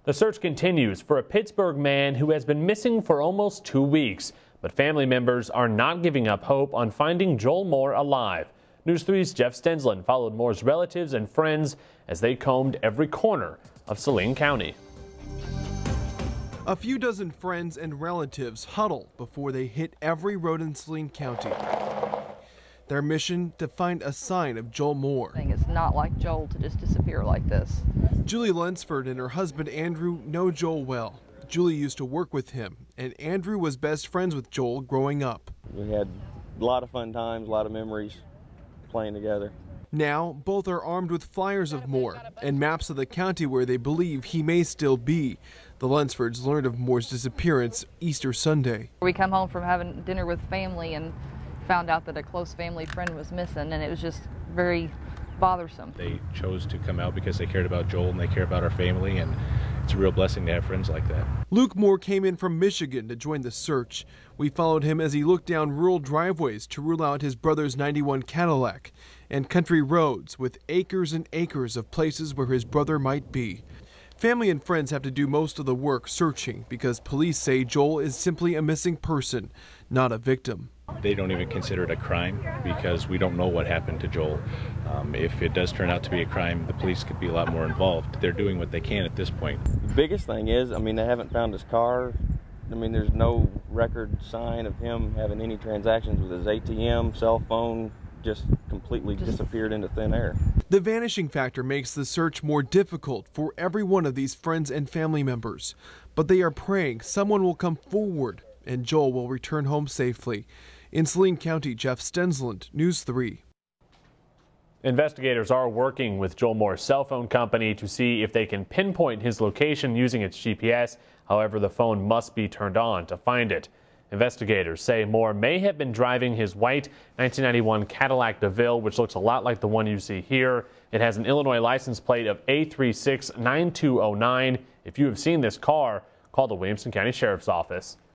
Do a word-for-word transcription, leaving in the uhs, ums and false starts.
The search continues for a Pittsburg man who has been missing for almost two weeks. But family members are not giving up hope on finding Joel Moore alive. News three's Jeff Stensland followed Moore's relatives and friends as they combed every corner of Saline County. A few dozen friends and relatives huddle before they hit every road in Saline County. Their mission to find a sign of Joel Moore. It's not like Joel to just disappear like this. Julie Lunsford and her husband Andrew know Joel well. Julie used to work with him, and Andrew was best friends with Joel growing up. We had a lot of fun times, a lot of memories playing together. Now, both are armed with flyers of Moore and maps of the county where they believe he may still be. The Lunsfords learned of Moore's disappearance Easter Sunday. We come home from having dinner with family and found out that a close family friend was missing, and it was just very bothersome. They chose to come out because they cared about Joel and they care about our family, and it's a real blessing to have friends like that. Luke Moore came in from Michigan to join the search. We followed him as he looked down rural driveways to rule out his brother's ninety-one Cadillac and country roads with acres and acres of places where his brother might be. Family and friends have to do most of the work searching because police say Joel is simply a missing person, not a victim. They don't even consider it a crime because we don't know what happened to Joel. Um, if it does turn out to be a crime, the police could be a lot more involved. They're doing what they can at this point. The biggest thing is, I mean, they haven't found his car. I mean, there's no record sign of him having any transactions with his A T M, cell phone, just completely disappeared into thin air. The vanishing factor makes the search more difficult for every one of these friends and family members. But they are praying someone will come forward and Joel will return home safely. In Saline County, Jeff Stensland, News three. Investigators are working with Joel Moore's cell phone company to see if they can pinpoint his location using its G P S. However, the phone must be turned on to find it. Investigators say Moore may have been driving his white nineteen ninety-one Cadillac DeVille, which looks a lot like the one you see here. It has an Illinois license plate of A three six nine two zero nine. If you have seen this car, call the Williamson County Sheriff's Office.